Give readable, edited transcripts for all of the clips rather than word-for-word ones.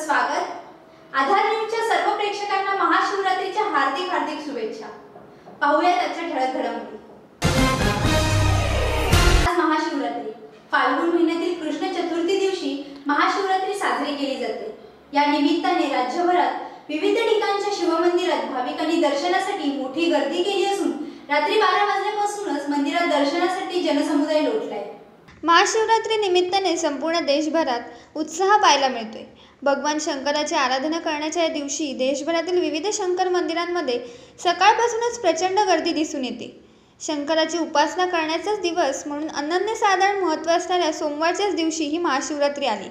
स्वागत। आधार न्यूजच्या सर्व प्रेक्षकांना महाशिवरात्रीच्या हार्दिक शुभेच्छा। पाहूयात आजच्या ठळक घडामोडी। आज महाशिवरात्री फाल्गुन महिन्यातील कृष्ण चतुर्थी दिवशी महाशिवरात्री साजरी केली जाते। या निमित्ताने राज्यभरात विविध ठिकाणच्या शिवमंदिरात भाविकांनी दर्शनासाठी मोठी गर्दी केली असून रात्री 12 वाजल्यापासूनच मंदिरात दर्शनासाठी जनसमुदाय लोटलाय। महाशिवरात्री निमित्ताने संपूर्ण देशभरात उत्साह पाहायला मिळतोय। भगवान शंकराची आराधना करण्याच्या या दिवशी देशभरातील विविध शंकर मंदिरांमध्ये सकाळपासूनच प्रचंड गर्दी दिसून येते। शंकराची उपासना करण्याचाच दिवस म्हणून अनन्यसाधारण महत्त्व असणाऱ्या सोमवारच्याच दिवशी ही महाशिवरात्री आली।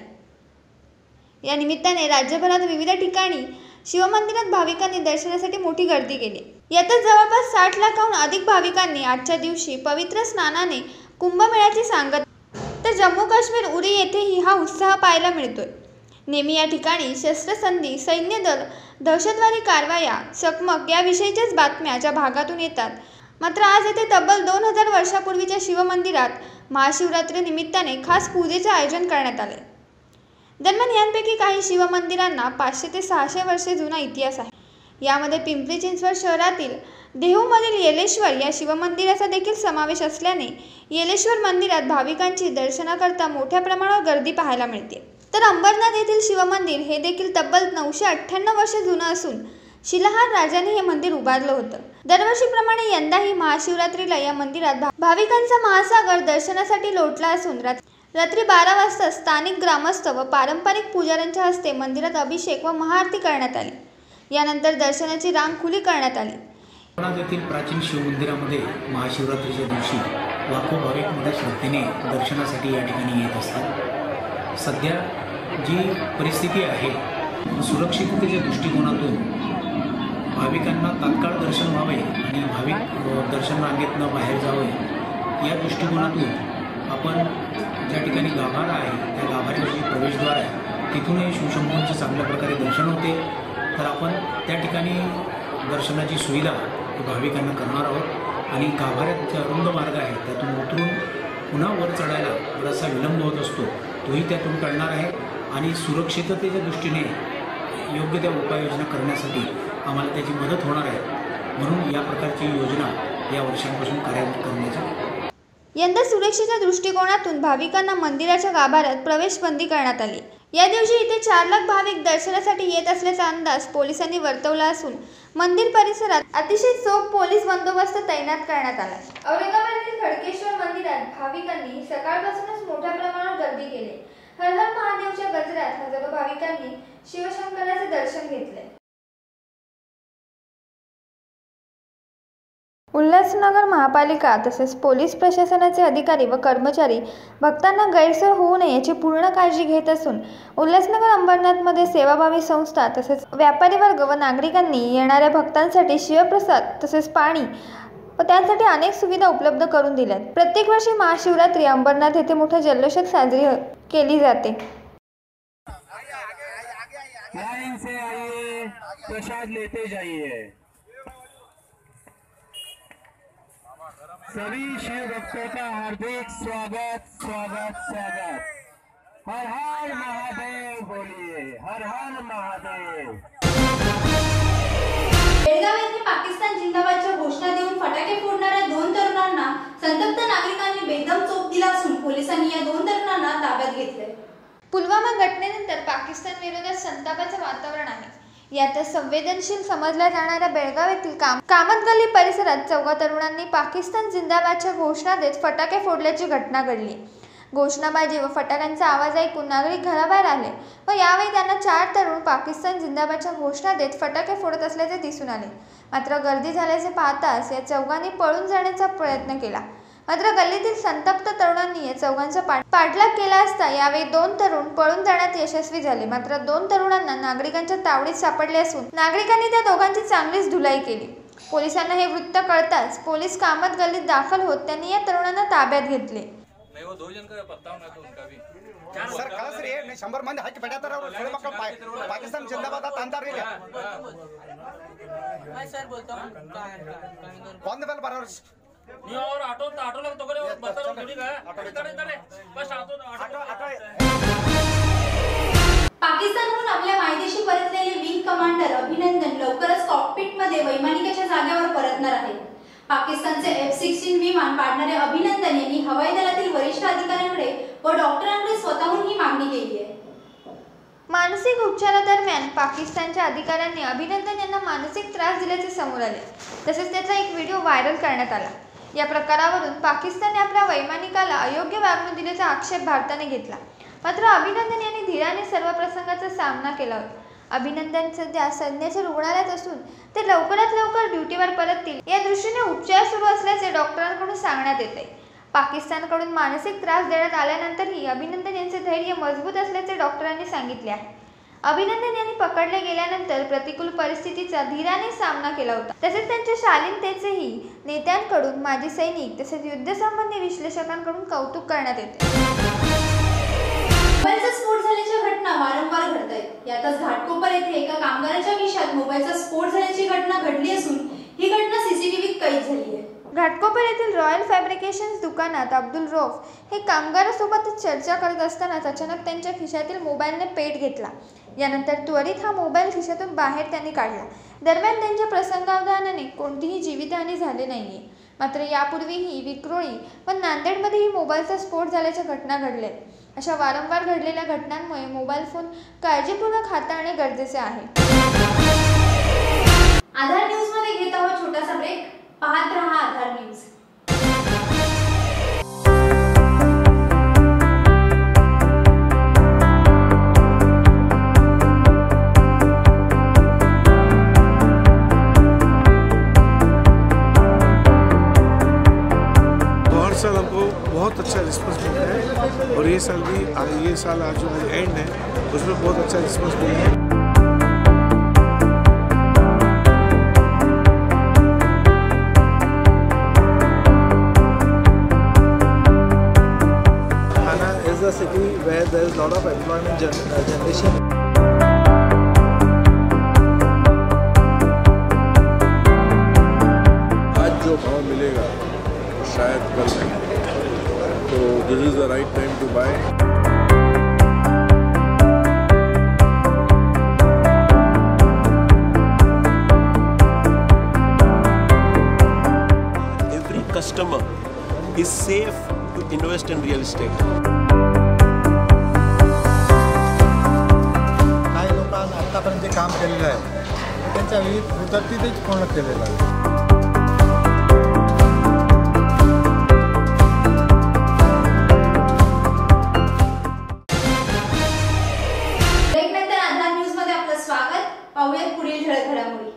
या निमित्ताने राज्यभरात विविध ठिकाणी शिवमंदिरात भाविकांनी दर्शनासाठी मोठी गर्दी केली। यातच जवळपास 60 लाखाहून अधिक भाविकांनी आजच्या दिवशी पवित्र स्नानाने कुंभमेळ्याची सांगता, तर जम्मू काश्मीर उरी येथेही हा उत्साह पाहायला मिळतोय। नेहमी या ठिकाणी शस्त्रसंधी, सैन्यदल, दहशतवादी कारवाया, चकमक याविषयीच्याच बातम्या ज्या भागातून येतात, मात्र आज येथे तब्बल 2000 वर्षापूर्वीच्या शिवमंदिरात महाशिवरात्री निमित्ताने खास पूजेचे आयोजन करण्यात आले। दरम्यान यांपैकी काही शिवमंदिरांना 500 ते 600 वर्षे जुना इतिहास आहे। यामध्ये पिंपरी चिंचवड शहरातील देहूमधील येलेश्वर या शिवमंदिराचा देखील समावेश असल्याने येलेश्वर मंदिरात भाविकांची दर्शनाकरता मोठ्या प्रमाणावर गर्दी पाहायला मिळते। तर अंबरनाथ येथील शिवमंदिर हे देखील तब्बल 998 वर्षे जुनं असून शिलाहार राजाने हे मंदिर उभारलं होतं। दरवर्षीप्रमाणे यंदाही महाशिवरात्रीला या मंदिरात भाविकांचा महासागर दर्शनासाठी लोटला असून रात्री 12 वाजता स्थानिक ग्रामस्थ व पारंपरिक पुजाऱ्यांच्या हस्ते मंदिरात अभिषेक व महाआरती करण्यात आली। यानंतर दर्शनाची रांग खुली करण्यात आली। अंबरनाथ येथील प्राचीन शिवमंदिरामध्ये महाशिवरात्रीच्या दिवशी लाखो भाविक मोठ्या श्रद्धेने दर्शनासाठी या ठिकाणी येत असतात। सध्या जी परिस्थिती आहे, सुरक्षिततेच्या दृष्टिकोनातून भाविकांना तात्काळ दर्शन व्हावे आणि भाविक दर्शन रांगेतनं बाहेर जावे या दृष्टिकोनातून आपण ज्या ठिकाणी गाभारा आहे त्या गाभाऱ्याची प्रवेशद्वार आहे, तिथूनही शिवशंभूंचे चांगल्या प्रकारे दर्शन होते। तर आपण त्या ठिकाणी दर्शनाची सुविधा भाविकांना करणार आहोत आणि गाभाऱ्यात जे अरुंद मार्ग आहे त्यातून उतरून पुन्हा वर चढायला बराचसा विलंब होत असतो, तोही त्यातून टळणार आहे आणि सुरक्षिततेच्या दृष्टीने योग्य त्या उपाययोजना करण्यासाठी आम्हाला त्याची मदत होणार आहे। म्हणून या प्रकारची योजना या वर्षांपासून कार्यान्वित करण्याची। यंदा सुरक्षेच्या दृष्टिकोनातून भाविकांना मंदिराच्या गाभाऱ्यात प्रवेश बंदी करण्यात आली। या दिवशी इथे 4 लाख भाविक दर्शनासाठी येत असल्याचा अंदाज पोलिसांनी वर्तवला असून मंदिर परिसरात अतिशय चोख पोलीस बंदोबस्त तैनात करण्यात आला। औरंगाबादेतील खडकेश्वर मंदिरात भाविकांनी सकाळपासूनच मोठ्या प्रमाणावर गर्दी केली। हर हर महादेवच्या गजरात हजारो भाविकांनी शिवशंकराचे दर्शन घेतले। उल्हासनगर महापालिका तसेच पोलीस प्रशासनाचे अधिकारी व कर्मचारी भक्तांना गैरसोय होऊ नये याची पूर्ण काळजी घेत असून उल्हासनगर अंबरनाथमध्ये सेवाभावी संस्था तसेच व्यापारी वर्ग व नागरिकांनी येणाऱ्या भक्तांसाठी शिवप्रसाद तसेच पाणी व त्यासाठी अनेक सुविधा उपलब्ध करून दिल्यात। प्रत्येक वर्षी महाशिवरात्री अंबरनाथ येथे मोठ्या जल्लोषात साजरी केली जाते। लाइन से आइए, प्रसाद लेते जाइए। सभी शिव भक्तों का हार्दिक स्वागत स्वागत स्वागत। हर हर महादेव बोलिए, हर हर महादेव। बेळगाव येथे पाकिस्तान जिंदाबादच्या घोषणा देऊन फटाके फोडणाऱ्या 2 तरुणांना संतप्त नागरिकांनी बेदम चोप दिला असून पोलिसांनी या 2 तरुणांना ताब्यात घेतले। पुलवामा घटनेनंतर पाकिस्तान विरोधात संतापाचे वातावरण आहे। यातच संवेदनशील समजल्या जाणाऱ्या बेळगाव येथील कामत गल्ली परिसरात 4 तरुणांनी पाकिस्तान जिंदाबादच्या घोषणा देत फटाके फोडल्याची घटना घडली। घोषणाबाजी व फटाक्यांचा आवाज ऐकून नागरिक घराबाहेर आले व यावेळी त्यांना 4 तरुण पाकिस्तान जिंदाबादच्या घोषणा देत फटाके फोडत असल्याचे दिसून आले। मात्र गर्दी झाल्याचे पाहताच या 4घांनी पळून जाण्याचा प्रयत्न केला। मात्र गल्लीतील संतप्त तरुणांनी या 4घांचा पाठलाग केला असता यावेळी 2 तरुण पळून जाण्यात यशस्वी झाले। मात्र 2 तरुणांना नागरिकांच्या तावडीत सापडले असून नागरिकांनी त्या दोघांची चांगलीच धुलाई केली। पोलिसांना हे वृत्त कळताच पोलीस कामत गल्लीत दाखल होत त्यांनी या तरुणांना ताब्यात घेतले। सर खास रे 100 ಮಂದಿ ಹಾಕಿ ಬಿಡತಾರ ಅವರು ಸೊಳ್ಳೆ ಮಕ್ಕಳು ಪಾಕಿಸ್ತಾನ ಜಿಂದಾಬಾದ್ ಅಂತ ಅಂತಾರ್ರಿ ಸರ್ बोलतो कौन बेल बरोबर ನೀವು ಅವರು ಆಟೋ ತಗೋರಿ ಬರ್ತಾರ ಗಾಡಿ ಬಸ್ ಆಟೋ पाकिस्तानहून आपल्या मायदेशी परतलेले विंग कमांडर अभिनंदन लवकरच कॉकपिटमध्ये वैमानिकाच्या जागेवर परतणार आहेत. पाकिस्तानचे F-16 विमान पाडणारे अभिनंदन यांनी हवाई दलातील वरिष्ठ अधिकाऱ्यांकडे व डॉक्टरांकडे स्वतःहून ही मागणी केली आहे. मानसिक उपचारादरम्यान पाकिस्तानच्या अधिकाऱ्यांनी अभिनंदन यांना मानसिक त्रास दिल्याचे समोर आले. तसेच त्याचा एक व्हिडिओ व्हायरल करण्यात आला. या प्रकारावरून पाकिस्तानने आपल्या वैमानिकाला अयोग्य वागणूक दिल्याचा आक्षेप भारताने घेतला. मात्र अभिनंदन यांनी धीराने सर्व प्रसंगाचा सामना केला होता. अभिनंदन सध्या सैन्याच्या रुग्णालयात असून ते लवकरात लवकर ड्युटीवर परततील या दृष्टीने उपचार सुरू असल्याचे डॉक्टरांकडून सांगण्यात येते. पाकिस्तानकडून मानसिक त्रास देण्यात आल्यानंतरही अभिनंदन यांचे धैर्य मजबूत असल्याचे डॉक्टरांनी सांगितले आहे. अभिनंदन यांनी पकडले गेल्यानंतर प्रतिकूल परिस्थितीचा धीराने सामना केला होता. तसेच त्यांच्या शालीनतेचेही नेत्यांकडून, माजी सैनिक तसेच युद्धसंबंधी विश्लेषकांकडून कौतुक करण्यात येते. मोबाईलचा स्फोट झाल्याच्या घटना वारंवार घडत आहेत. यातच घाटकोपर येथे एका कामगाराच्या खिशात मोबाईलचा स्फोट झाल्याची घटना घडली असून ही घटना सीसीटीव्हीत कैद झाली आहे. घाटकोपर येथील रॉयल फॅब्रिकेशन्स दुकानात अब्दुल रौफ हे कामगारासोबत चर्चा करत असतानाच अचानक त्यांच्या खिशातील मोबाईलने पेट घेतला. यानंतर त्वरित हा मोबाईल खिशातून बाहेर त्यांनी काढला. दरम्यान त्यांच्या प्रसंगावधानाने कोणतीही जीवितहानी झाली नाहीये. मात्र यापूर्वीही विक्रोळी व नांदेडमध्येही मोबाईलचा स्फोट झाल्याच्या घटना घडल्या. अशा वारंवार घडलेल्या घटनांमुळे मोबाईल फोन काळजीपूर्वक हाताळणे गरजेचे आहे. आधार न्यूज मध्ये घेत आहोत छोटासा ब्रेक. पाहत रहा आधार न्यूज. हर साल हमको बहुत अच्छा रिस्पॉन्स मिलता है और ये साल आज जो एंड है उसमें बहुत अच्छा रिस्पॉन्स मिला है. Thana is a city where there is a lot of employment generation. आज जो भाव मिलेगा शायद कल नहीं, तो this is the right time to buy. Every customer is safe to invest in real estate. काही लोकांना आतापर्यंत जे काम केलेलं आहे ते त्यांच्या विविध मुदतीतच पूर्ण केलेलं आहे. ब्रेकनंतर आधार न्यूज मध्ये आपलं स्वागत. पाहूयात पुढील ठळक घडामोडी.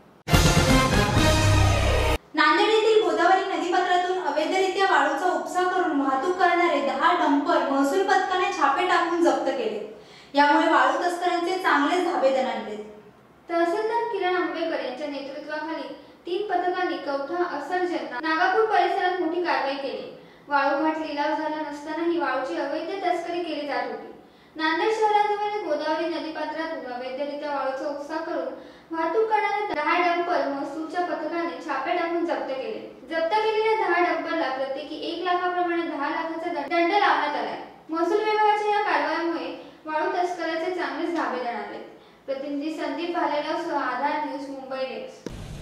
नांदेड येथील गोदावरी नदीपात्रातून अवैधरित्या वाळूचा उपसा करून वाहतूक करणारे 10 डंपर महसूल पथकाने छापे टाकून जप्त केले. यामुळे वाळू तस्करांचे चांगलेच धाबे दणाणले. तहसीलदार किरण आंबेकर यांच्या नेतृत्वाखाली 3 पथकांनी कवठा, असरजन, नागापूर परिसरात मोठी कारवाई केली. वाळूघाट लिलाव झाला नसतानाही वाळूची अवैध तस्करी केली जात होती. नांदेड शहराजवळ गोदावरी नदीपात्रातून अवैधरित्या वाळूचा उपसा करून वाहतूक करणाऱ्या 10 डंपर महसूलच्या पथकाने छापे टाकून जप्त केले. जप्त केलेल्या 10 डंपरला प्रत्येकी 1 लाखाप्रमाणे 10 लाखाचा दंड लावण्यात आलाय. महसूल विभागाच्या या कारवाईमुळे वाळू तस्कराचे चांगलेच धाबे दणाणले. प्रतिनिधी संदीप भालेरावसह आधार न्यूज, मुंबई डेस्क.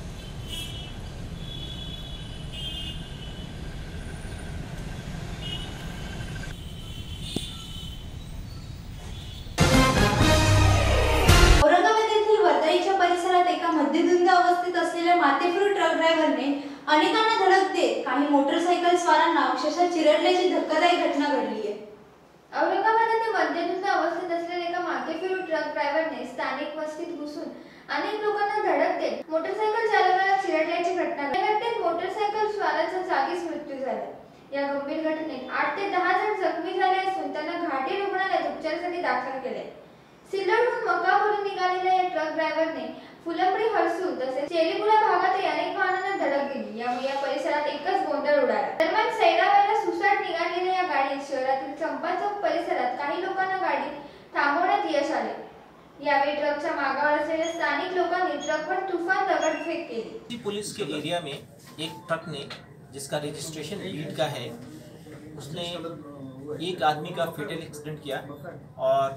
औरंगाबाद येथील वर्दळीच्या परिसरात एका मध्यधुंद अवस्थेत असलेल्या माथेफिरू ट्रक ड्रायव्हरने अनेकांना धडक देत काही मोटरसायकल स्वारांना अक्षरशः चिरडल्याची धक्कादायक घटना घडली आहे. औरंगाबाद येथे मध्यधुंद अवस्थेत असलेल्या एका माथेफिरू ट्रक ड्रायव्हरने स्थानिक वस्तीत घुसून अनेक लोकांना धडक देत मोटरसायकल चालकाला चिरडल्याची घटना घडली. या घटनेत मोटरसायकल स्वाराचा जागीच मृत्यू झाला. या गंभीर घटनेत 8 ते 10 जण जखमी झाले असून त्यांना घाटी रुग्णालयात उपचारासाठी दाखल केले. सिल्लोडहून मक्कावरून निघालेल्या या ट्रक ड्रायव्हरने फुलंब्री, हर्सूल तसेच चेलीपुरा भागातही अनेक वाहनांना धडक दिली. यामुळे या परिसरात एकच गोंधळ उडाला. दरम्यान सैराबाईला सुसाट निघालेल्या या गाडीत शहरातील चंपा चौक परिसरात काही लोकांना गाडी थांबवण्यात यश आले. यावेळी ट्रकच्या मागावर असलेल्या स्थानिक लोकांनी ट्रकवर तुफान दगडफेक केली. पुलिस के एरिया में एक ट्रक ने, जिसका रजिस्ट्रेशन बीट का है, उसने एक आदमी का फेटल एक्सीडेंट किया और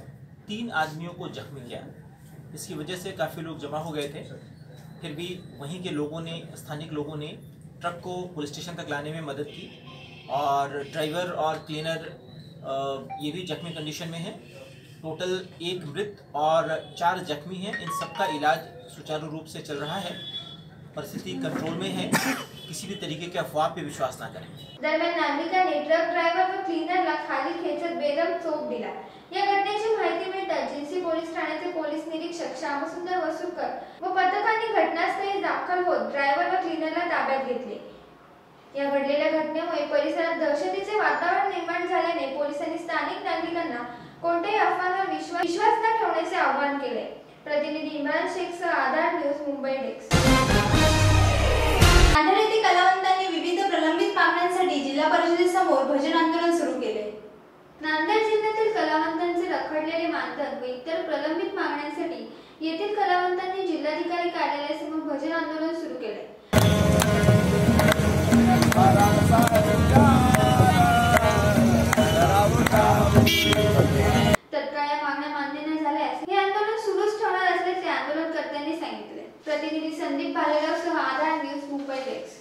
3 आदमियों को जख्मी किया। इसकी वजह से काफ़ी लोग जमा हो गए थे। फिर भी वहीं के लोगों ने, स्थानिक लोगों ने ट्रक को पुलिस स्टेशन तक लाने में मदद की और ड्राइवर और क्लीनर ये भी जख्मी कंडीशन में है। टोटल 1 मृत और 4 जख्मी हैं। इन सबका इलाज सुचारू रूप से चल रहा है। परिस्थिति कंट्रोल में है। किसी भी तरीके के अफवाह पे विश्वास ना करें। दरम्यान नागरिकांनी ट्रक ड्रायव्हर व क्लीनरला खाली खेचत बेदम चोप दिला। या घटनेची माहिती मिळताच जिन्सी पोलीस ठाण्याचे पोलीस निरीक्षक श्यामसुंदर वसुकर व पथकाने घटनास्थळी दाखल होत ड्रायव्हर व क्लीनरला ताब्यात घेतले। या घडलेल्या घटनेमुळे परिसरात दहशतीचे वातावरण निर्माण झाल्याने पोलिसांनी स्थानिक नागरिकांना कोणत्याही अफवांवर विश्वास न ठेवण्याचे आवाहन केले। प्रतिनिधी इम्रान शेखसह आधार न्यूज मुंबई डेस्क। नांदेड येथे कलावंतांनी विविध प्रलंबित मागण्यांसाठी जिल्हा परिषदेसमोर भजन आंदोलन सुरू केले। नांदेड जिल्ह्यातील कलावंतांचे रखडलेले मानधन व इतर प्रलंबित मागण्यांसाठी येथील कलावंतांनी जिल्हाधिकारी कार्यालयासमोर भजन आंदोलन सुरू केले। तत्काळ या मागण्या मान्य न झाल्यास हे आंदोलन सुरूच ठेवणार असल्याचे आंदोलनकर्त्यांनी सांगितले। प्रतिनिधी संदीप भालेरावसह आधार न्यूज मुंबई डेस्क।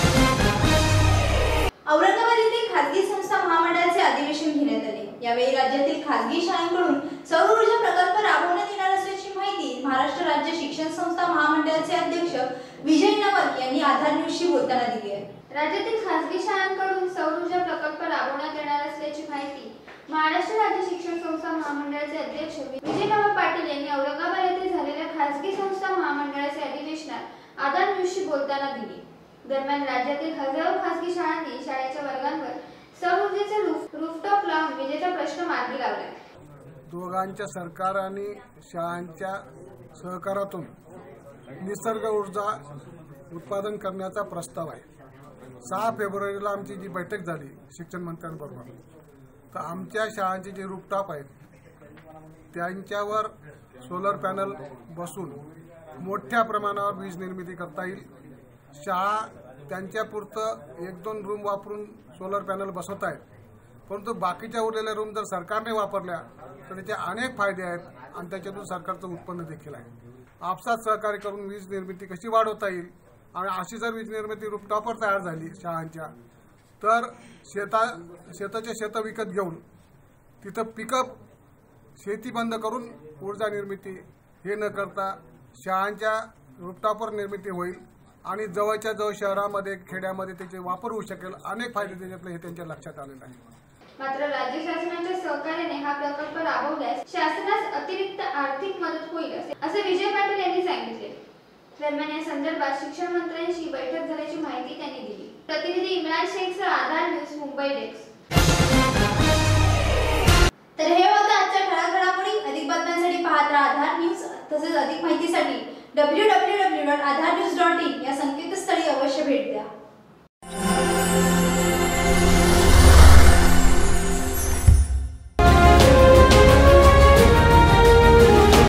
औरंगाबाद येथे खासगी संस्था महामंडळाचे अधिवेशन घेण्यात आले। यावेळी राज्यातील खासगी शाळांकडून सौर ऊर्जा प्रकल्प राबवण्यात येणार असल्याची माहिती महाराष्ट्र राज्य शिक्षण संस्था महामंडळाचे अध्यक्ष विजय नवल यांनी आधार न्यूजशी बोलताना दिली आहे। राज्यातील खासगी शाळांकडून सौर ऊर्जा प्रकल्प राबवण्यात येणार असल्याची माहिती महाराष्ट्र राज्य शिक्षण संस्था महामंडळाचे अध्यक्ष विजय नवल पाटील यांनी औरंगाबाद येथे झालेल्या खासगी संस्था महामंडळाचे अधिवेशनात आधार न्यूजशी बोलताना दिली। दरम्यान राज्यातील हजारो खासगी शाळांनी शाळेच्या वर्गांवर सौर ऊर्जेचे रूफटॉप लावून विजेचा प्रश्न मार्गी लावला। दोघांच्या सरकार आणि शाळांच्या सहकारातून निसर्ग ऊर्जा उत्पादन करण्याचा प्रस्ताव आहे। 6 फेब्रुवारीला आमची जी बैठक झाली शिक्षण मंत्र्यांबरोबर, तर आमच्या शाळांचे जे रूफटॉप आहेत त्यांच्यावर सोलर पॅनल बसून मोठ्या प्रमाणावर वीज निर्मिती करता येईल। शाळा त्यांच्यापुरतं 1-2 रूम वापरून सोलर पॅनल बसवत आहेत, परंतु बाकीच्या उरलेल्या रूम जर सरकारने वापरल्या तर त्याचे अनेक फायदे आहेत आणि त्याच्यातून सरकारचं उत्पन्न देखील आहे। आपसात सहकार्य करून वीज निर्मिती कशी वाढवता येईल आणि अशी जर वीज निर्मिती रूफटॉपवर तयार झाली शाळांच्या, तर शेताच्या शेतं विकत घेऊन तिथं पिकअप शेती बंद करून ऊर्जा निर्मिती हे न करता शाळांच्या रूफटॉपवर निर्मिती होईल आणि जवळच्या जवळ शहरामध्ये खेड्यामध्ये त्याचे वापर होऊ शकेल। अनेक फायदे त्याच्यातले हे त्यांच्या लक्षात आलेले आहे। मात्र राज्य शासनाच्या सहकार्याने हा प्रकल्प राबवल्यास शासनास अतिरिक्त आर्थिक मदत होईल असे विजय पाटील यांनी सांगितले। दरम्यान या संदर्भात शिक्षण मंत्र्यांशी बैठक झाल्याची माहिती त्यांनी दिली। प्रतिनिधी इम्रान शेखसह आधार न्यूज मुंबई डेस्क। तर हे होतं आजच्या ठळक घडामोडी। अधिक बातम्यांसाठी पाहत राहा आधार न्यूज। तसेच अधिक माहितीसाठी www.aadharnews.in या संकेतस्थळी अवश्य भेट